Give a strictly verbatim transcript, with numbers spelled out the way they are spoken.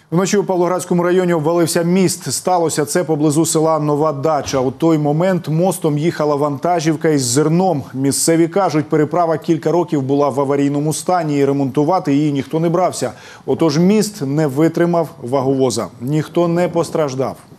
Вночі у Павлоградському районі обвалився міст. Сталося це поблизу села Нова Дача. У той момент мостом їхала вантажівка із зерном. Місцеві кажуть, переправа кілька років була в аварійному стані і ремонтувати її ніхто не брався. Отож міст не витримав ваговоза. Ніхто не постраждав.